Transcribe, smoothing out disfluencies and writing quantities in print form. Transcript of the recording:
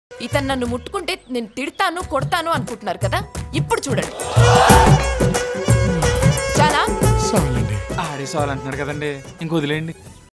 ఇతను నన్ను ముట్టుకుంటే నేను తిడతాను కొడతాను అనుకుంటున్నారు కదా, ఇప్పుడు చూడండి. చాలా ఆడి సాల్ అంటున్నాడు కదండి, ఇంక వదిలేయండి.